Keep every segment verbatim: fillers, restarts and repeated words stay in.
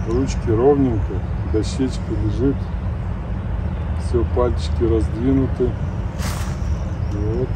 Ручки ровненько, дощечка лежит. Все, пальчики раздвинуты. Вот.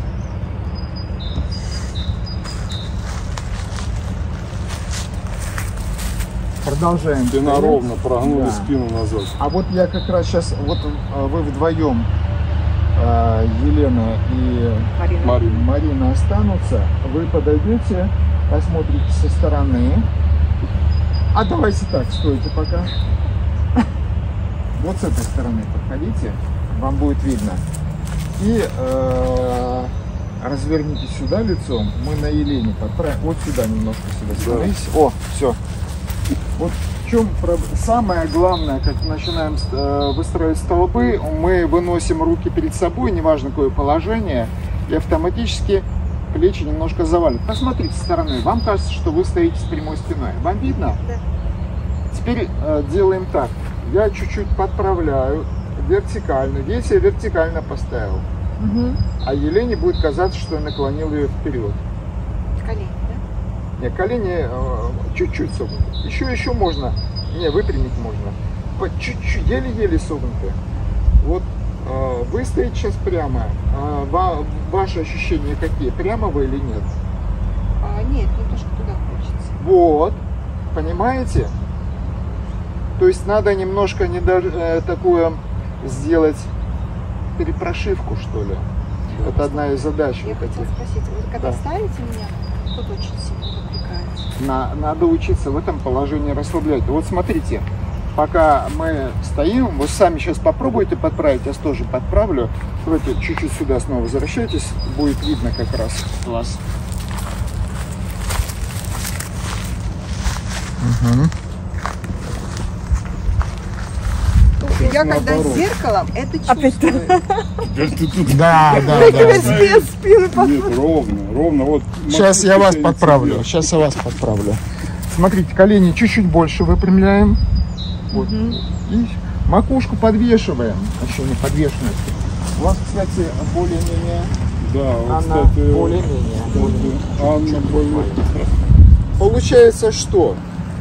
Продолжаем. Спина стоять. ровно, прогнули Да. спину назад. А вот я как раз сейчас, вот вы вдвоем, Елена и Марина. Марина. Марина останутся. Вы подойдете, посмотрите со стороны. А давайте так, стойте пока. Вот с этой стороны подходите, вам будет видно. И э, развернитесь сюда лицом. Мы на Елене подправим. Вот сюда немножко сюда становитесь. О, все. Вот в чем проб- самое главное, как начинаем э, выстроить столбы, мы выносим руки перед собой, неважно какое положение, и автоматически плечи немножко завалят. Посмотрите со стороны, вам кажется, что вы стоите с прямой спиной. Вам видно? Да. Теперь э, делаем так. Я чуть-чуть подправляю вертикально. Видите, я вертикально поставил. Угу. А Елене будет казаться, что я наклонил ее вперед. Колени, да? Не, колени э, чуть-чуть согнуты. Еще, еще можно. Не, выпрямить можно. По чуть-чуть, еле-еле согнуты. Вот э, вы стоите сейчас прямо. А ва- ваши ощущения какие? Прямо вы или нет? А, нет, немножко туда хочется. Вот. Понимаете? То есть надо немножко не даже, э, такую сделать перепрошивку, что ли. Да. Это одна из задач. Я вот хотела таких. спросить, вы когда Да. ставите меня, тут очень сильно напрягается. На- надо учиться в этом положении расслаблять. Вот смотрите, пока мы стоим, вы сами сейчас попробуйте подправить, я тоже подправлю. Давайте чуть-чуть сюда снова возвращайтесь, будет видно как раз вас. Угу. Я когда наоборот. с зеркалом, это чувствую. Теперь ты тут. Да, да, Тебе спину под- Нет, ровно, ровно. Вот. Сейчас я макушка вас тянется подправлю. вверх. Сейчас я вас подправлю. Смотрите, колени чуть-чуть больше выпрямляем. Вот. Мгм. И макушку подвешиваем. Еще не подвешенную. У вас, кстати, более-менее. Да, вот, Она кстати. более-менее. кстати, Анна более. Получается, что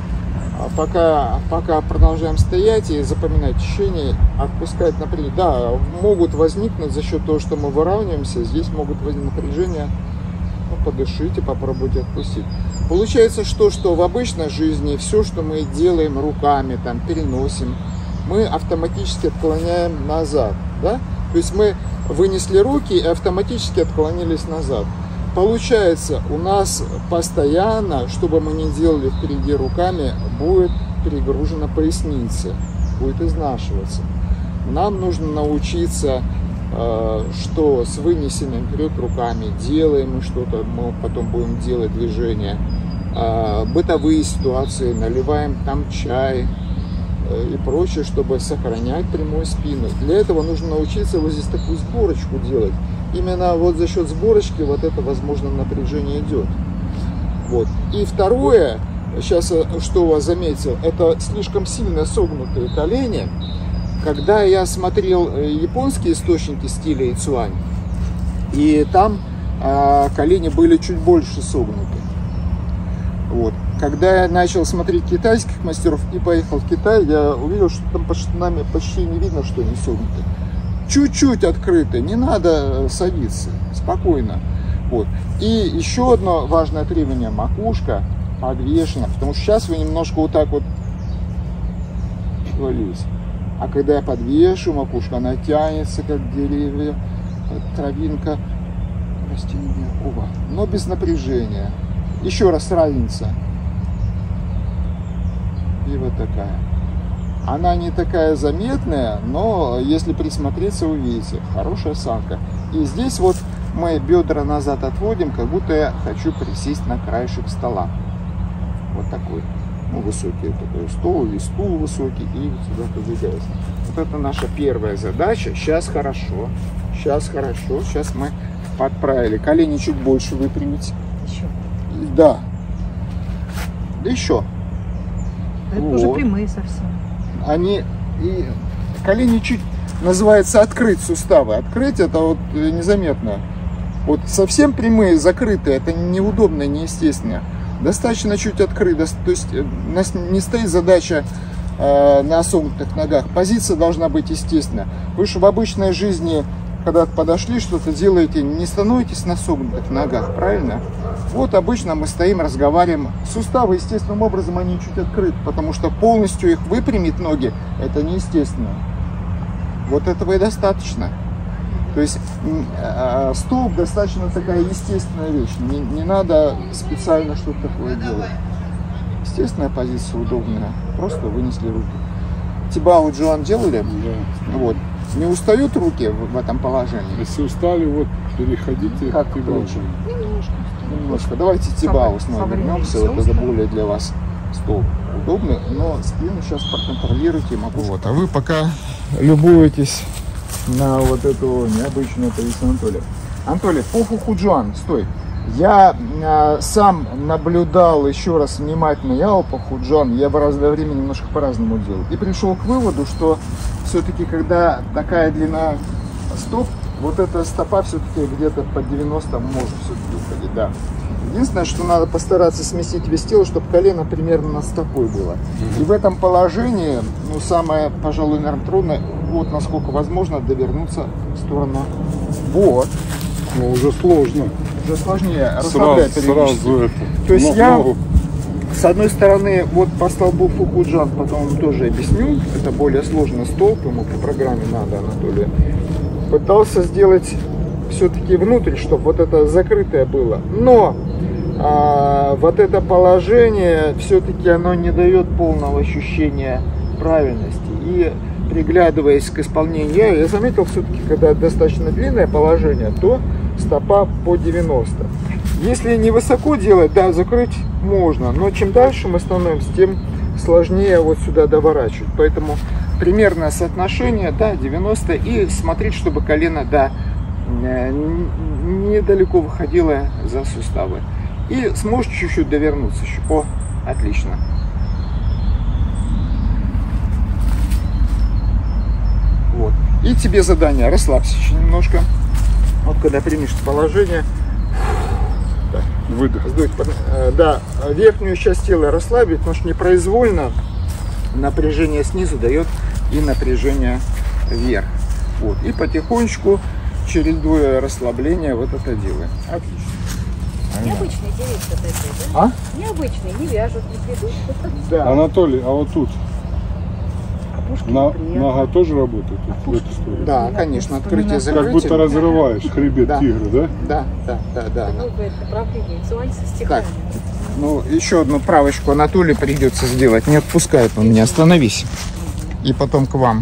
а пока, пока продолжаем стоять и запоминать ощущения, отпускать напряжение. Да, могут возникнуть за счет того, что мы выравниваемся, здесь могут возникнуть напряжения. Ну, подышите, попробуйте отпустить. Получается, что, что в обычной жизни все, что мы делаем руками, там, переносим, мы автоматически отклоняем назад. Да? То есть мы вынесли руки и автоматически отклонились назад. Получается, у нас постоянно, что бы мы ни делали впереди руками, будет перегружена поясница, будет изнашиваться. Нам нужно научиться, э, что с вынесенным вперед руками делаем мы что-то, мы потом будем делать движения. Э, бытовые ситуации, наливаем там чай э, и прочее, чтобы сохранять прямую спину. Для этого нужно научиться вот здесь такую сборочку делать. Именно вот за счет сборочки вот это, возможно, напряжение идет. Вот. И второе, сейчас что у вас заметил, это слишком сильно согнутые колени. Когда я смотрел японские источники стиля Ицуань, и там а, колени были чуть больше согнуты. Вот. Когда я начал смотреть китайских мастеров и поехал в Китай, я увидел, что там под штанами почти не видно, что они согнуты. Чуть-чуть открыты, не надо садиться, спокойно. Вот. И еще одно важное требование: макушка подвешена, потому что сейчас вы немножко вот так вот валились. А когда я подвешу макушку, она тянется, как деревья, травинка, растение, ова, но без напряжения. Еще раз разница. И вот такая. Она не такая заметная, но если присмотреться, увидите. Хорошая осанка. И здесь вот мы бедра назад отводим, как будто я хочу присесть на краешек стола. Вот такой. Ну, высокий такой стол или стул высокий, и сюда подвигаюсь. Вот это наша первая задача. Сейчас хорошо. Сейчас хорошо. Сейчас мы подправили. Колени чуть больше выпрямить. Еще. Да. Да еще. Это Вот. уже прямые совсем. Они и колени чуть называется открыть суставы. Открыть это вот незаметно. Вот совсем прямые, закрытые, это неудобно, неестественно. Достаточно чуть открыть. То есть у нас не стоит задача э, на согнутых ногах. Позиция должна быть естественная. Вы же в обычной жизни, когда подошли, что-то делаете, не становитесь на согнутых ногах, правильно? Вот обычно мы стоим, разговариваем. Суставы естественным образом они чуть открыты, потому что полностью их выпрямить ноги, это неестественно. Вот этого и достаточно. То есть э, столб достаточно такая естественная вещь. Не, не надо специально что-то такое делать. Естественная позиция, удобная. Просто вынесли руки. Тибау Джоан делали? Да. Вот. Не устают руки в, в этом положении? Если устали, вот переходите Как к Тибау. Немножко. Немножко. Давайте Тибау снова вернемся. Вот это более для вас стол удобный, но спину сейчас проконтролируйте. Могу. Вот. А вы пока любуетесь на вот эту необычную позицию Анатолия. Анатолий, по Фухуджуан, стой. Я э, сам наблюдал еще раз внимательно Яо по Фухуджуан, я в разное время немножко по-разному делал. И пришел к выводу, что все-таки, когда такая длина стоп, вот эта стопа все-таки где-то под девяносто может все-таки уходить, да. Единственное, что надо постараться сместить вес тела, чтобы колено примерно над стопой было. И в этом положении, ну, самое, пожалуй, наверное, трудное, вот насколько возможно, довернуться в сторону. Вот. Но уже сложно. Уже сложнее расслаблять Сразу, сразу это. То есть Но- я, ногу. с одной стороны, вот по столбу Фухуджан, потом вам тоже объясню, это более сложный столб, ему по программе надо, Анатолий. Пытался сделать все-таки внутрь, чтобы вот это закрытое было. Но а, вот это положение все-таки оно не дает полного ощущения правильности. И приглядываясь к исполнению, я, я заметил все-таки, когда достаточно длинное положение, то стопа по девяносто. Если не высоко делать, да, закрыть можно, но чем дальше мы становимся, тем сложнее вот сюда доворачивать. Поэтому примерное соотношение, да, девяносто, и смотреть, чтобы колено, да, недалеко выходило за суставы. И сможешь чуть-чуть довернуться еще. О, отлично. Вот. И тебе задание, расслабься еще немножко. Вот когда примешь положение, так, Выдох. сдуть, э, да, верхнюю часть тела расслабить, потому что непроизвольно напряжение снизу дает и напряжение вверх. Вот. И потихонечку, чередуя расслабление, вот это делаем. Отлично. Необычные деревья такие, да? А? Необычные, не вяжут, не плетут. Да. Анатолий, а вот тут Опушки на, неприятно. нога тоже работает? Тут, в эту сторону? Да, конечно, открытие, Как закрытие. будто разрываешь хребет Да. тигра, да? Да, да, да, да. да. Новое направление, Цюань со стихами. Ну, еще одну правочку Анатолию придется сделать. Не отпускает он меня. Остановись. И потом к вам.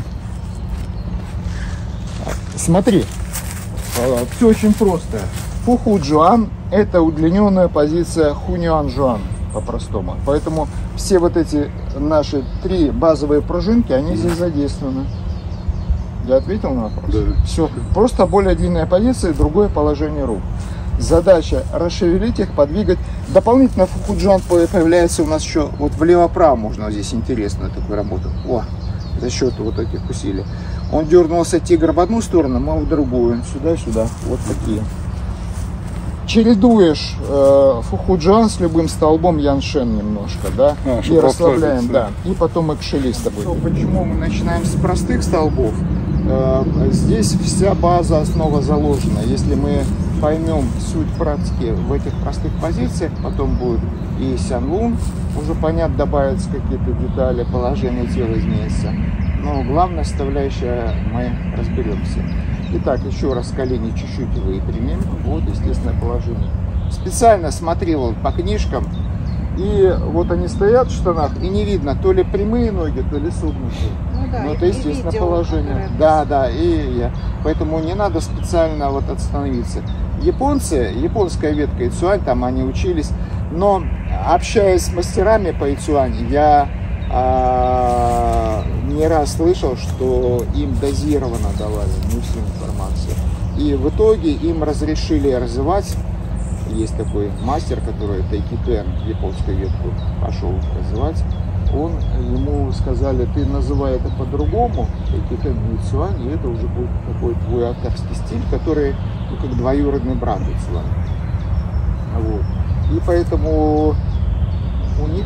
Смотри. Все очень просто. Фухуджуан – это удлиненная позиция Хуньюанжуан по-простому. Поэтому все вот эти наши три базовые пружинки, они здесь задействованы. Я ответил на вопрос? Да. Все. Просто более длинная позиция и другое положение рук. Задача расшевелить их, подвигать. Дополнительно Фухуджуан появляется у нас еще вот влево-право можно вот здесь интересную такую работу. О, за счет вот этих усилий. Он дернулся тигр в одну сторону, мы в другую. Сюда-сюда. Вот такие. Чередуешь э, Фухуджуан с любым столбом Яншен немножко, да, А, и чтобы расслабляем, расслабиться. да, и потом экшели с тобой. Почему мы начинаем с простых столбов? Э, здесь вся база, основа заложена. Если мы поймем суть практики в этих простых позициях, потом будет и Сянлун, уже понятно, добавятся какие-то детали, положение тела изменится. Но главная составляющая мы разберемся. Итак, еще раз колени чуть-чуть выпрямим. Вот естественное положение. Специально смотрел по книжкам. И вот они стоят в штанах, и не видно, то ли прямые ноги, то ли согнутые. Ну да, Но я это не естественное видела, положение. как Да, да, и я. Поэтому не надо специально вот остановиться. Японцы, японская ветка Ицюань, там они учились. Но общаясь с мастерами по Ицюань, я а, не раз слышал, что им дозированно давали не всю информацию. И в итоге им разрешили развивать. Есть такой мастер, который Тайкитэн, японскую ветку, пошел развивать. Он, ему сказали, ты называй это по-другому, Тайкитэн Ицюань, и это уже будет такой твой авторский стиль, который, ну, как двоюродный брат Ицюань. Вот. И поэтому у них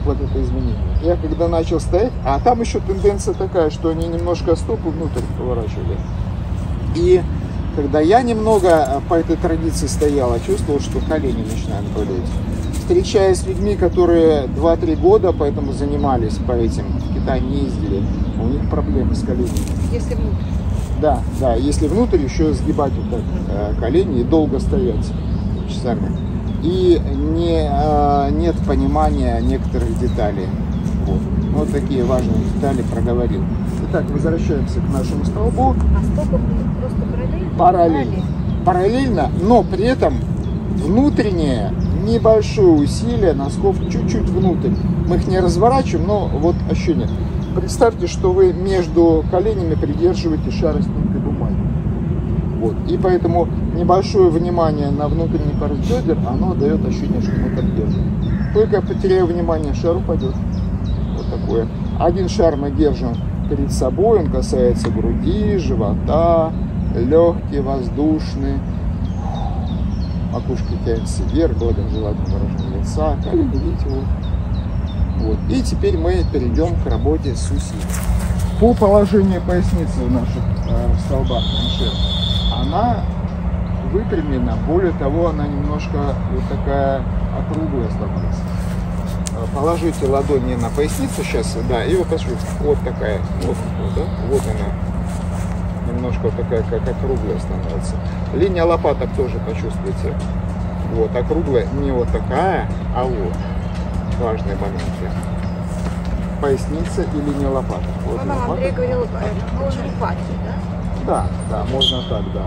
вот это изменение. Я когда начал стоять, а там еще тенденция такая, что они немножко стопы внутрь поворачивали. И когда я немного по этой традиции стоял, чувствовал, что колени начинают болеть. Встречаясь с людьми, которые два-три года поэтому занимались по этим, в Китай не ездили, у них проблемы с коленями. Если внутрь. Да, да, если внутрь еще сгибать вот так э, колени и долго стоять часами. И не, э, нет понимания некоторых деталей. Вот. Вот такие важные детали проговорил. Итак, возвращаемся к нашему столбу. А стопы просто параллельно? Параллельно. Параллельно, но при этом внутреннее небольшое усилие носков чуть-чуть внутрь. Мы их не разворачиваем, но вот ощущение. Представьте, что вы между коленями придерживаете шар из тонкой бумаги. Вот. И поэтому небольшое внимание на внутренний порыв бедер, оно дает ощущение, что мы так держим. Только потеряя внимание, шар упадет. Вот такое. Один шар мы держим перед собой, он касается груди, живота, легкие, воздушные. Макушка тянется вверх, благожелательное выражение лица, колени, видите, вот. Вот. И теперь мы перейдем к работе с усилием. По положению поясницы в наших э, столбах маншет, она выпрямлена, более того, она немножко вот такая округлая становится. Положите ладони на поясницу сейчас, да, и вот посмотрите, вот такая, вот, вот, да, вот она, немножко вот такая, как округлая становится. Линия лопаток тоже почувствуйте, вот, округлая, не вот такая, а вот. Важные моменты. Поясница и линия лопаток. Вот Ну, нам лопаток. Андрей говорил, это тоже лопатки, да? Да, да, можно так, да.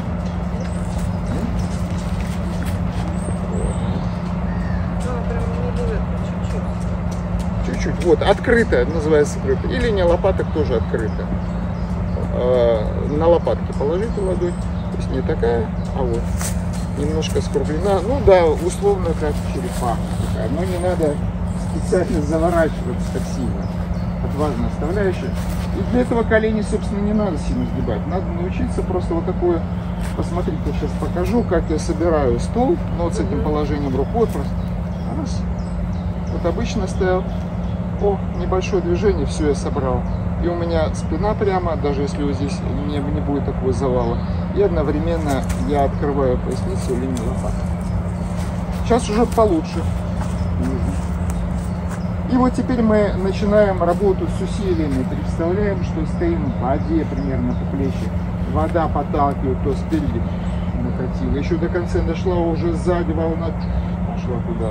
Ну, прям не лежит, чуть-чуть. Чуть-чуть. Вот, открыто, называется открыто. И линия лопаток тоже открыта. Э, На лопатки положите ладонь. То есть не такая, а вот. Немножко скруглена. Ну да, условно как черепаха такая. Но не надо специально заворачиваться так сильно. Это важная составляющая. И для этого колени, собственно, не надо сильно сгибать. Надо научиться просто вот такое. Посмотрите, я сейчас покажу, как я собираю стол. Ну, вот с этим положением рукой просто. Раз. Вот обычно стоял. О, небольшое движение, все, я собрал. И у меня спина прямо, даже если вот здесь не, не будет такого завала. И одновременно я открываю поясницу и линию лопаток. Сейчас уже получше. И вот теперь мы начинаем работу с усилиями. Представляем, что стоим в воде примерно по плечи. Вода подталкивает, то спереди накатила. Еще до конца дошла, уже сзади волна пошла туда.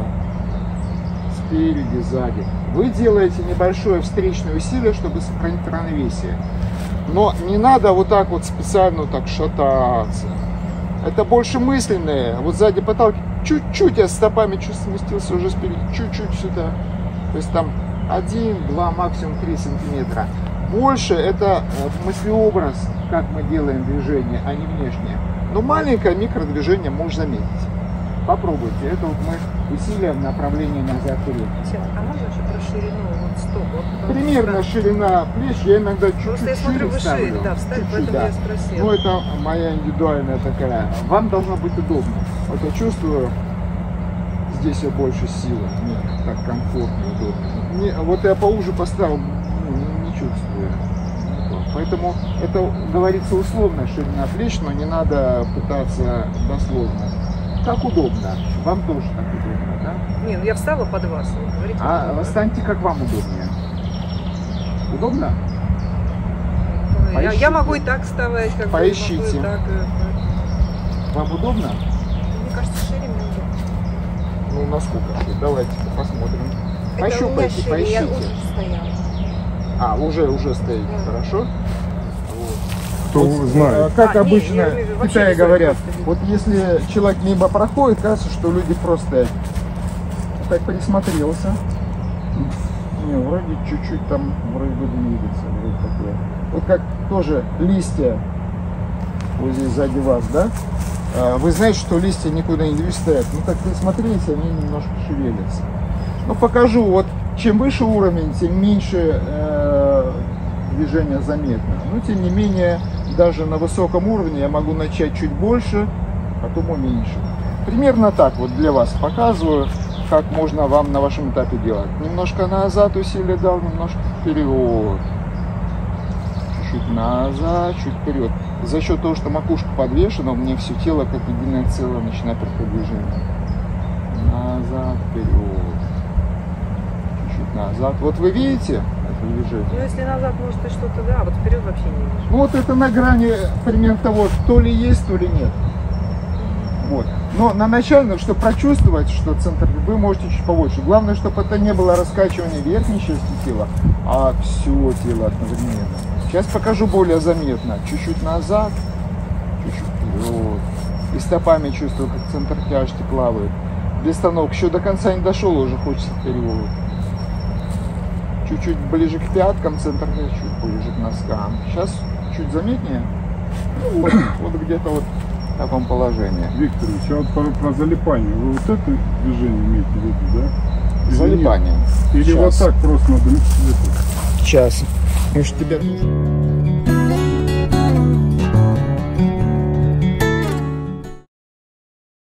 Спереди, сзади. Вы делаете небольшое встречное усилие, чтобы сохранить равновесие. Но не надо вот так вот специально вот так шататься. Это больше мысленное. Вот сзади подталкивает. Чуть-чуть я стопами чуть сместился уже спереди. Чуть-чуть сюда. То есть там один, два, максимум три сантиметра. Больше это мыслеобраз, как мы делаем движение, а не внешнее. Но маленькое микродвижение можно заметить. Попробуйте. Это вот мы усилием направления назад вперед. Тем, а можно еще про ширину вот стоп? Вот, потому Примерно что- ширина плеч я иногда чуть-чуть Просто я смотрю, шире вы ставлю. шире, да, встали, Чуть-чуть, поэтому да. я спросила. Ну, это моя индивидуальная такая. Вам должно быть удобно. Вот я чувствую, здесь я больше силы. Мне так комфортно, удобно. Не, вот я поуже поставил, ну, не, не чувствую. Поэтому это говорится условно, ширина плеч, но не надо пытаться дословно. Как удобно. Вам тоже так удобно, да? Не, ну я встала под вас, вы говорите. А удобно. встаньте, как вам удобнее. Удобно? Я, я поищите. могу и так вставать, как бы, Поищите. могу и так. э, Вам удобно? Мне кажется, шире мне удобно. Ну, насколько? Давайте посмотрим. Это у меня Пощупайте, шире, я поищите. уже стояла. А, уже, уже стоит. Да. Хорошо. Кто Вот, знает. э, Как А, не, обычно я имею в виду, в вообще Китае визуально говорят, просто вот если человек мимо проходит, кажется, что люди просто так присмотрелся. Не, вроде чуть-чуть там, вроде бы двигается. Вроде такое. Вот как тоже листья вот здесь сзади вас, да? А, Вы знаете, что листья никуда не двигаются. Ну так присмотрелись, они немножко шевелятся. Ну покажу, вот чем выше уровень, тем меньше э, движение заметно. Но тем не менее, даже на высоком уровне я могу начать чуть больше, потом уменьшить. Примерно так вот для вас показываю. как можно вам на вашем этапе делать. Немножко назад усилие дал, немножко вперед. Чуть назад, чуть вперед. За счет того, что макушка подвешена, у меня все тело как единое целое начинает приходить движение. Назад, вперед. Чуть-чуть назад. Вот вы видите это движение? Ну, если назад, может, и что-то, да, а вот вперед вообще не вижу. Ну вот это на грани пример того, то ли есть, то ли нет. Вот. Но на начальном, чтобы прочувствовать, что центр, вы можете чуть побольше. Главное, чтобы это не было раскачивание верхней части тела, а все тело одновременно. Сейчас покажу более заметно. Чуть-чуть назад, чуть-чуть вперед. И стопами чувствую, как центр тяжести плавает. Без остановок. Еще до конца не дошел, уже хочется вперед. Чуть-чуть ближе к пяткам, центр чуть ближе к носкам. Сейчас чуть заметнее. Ну, вот, вот где-то вот в таком положении. Викторович, а вот про, про залипание, вы вот это движение имеете в виду, да? Или Залипание. нет? Или Сейчас. вот так просто надо это. Сейчас. Может, тебя...